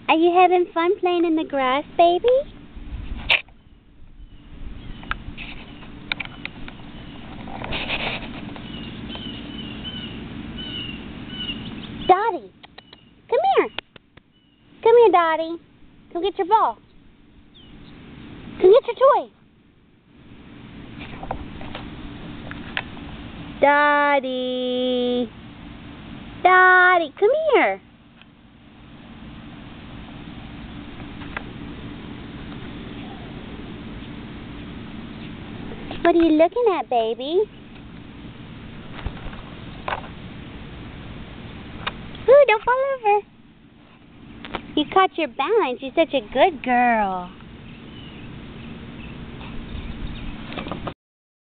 Are you having fun playing in the grass, baby? Dottie, come here. Come here, Dottie. Come get your ball. Come get your toy. Dottie. Dottie, come here. What are you looking at, baby? Ooh, don't fall over. You caught your balance. You're such a good girl.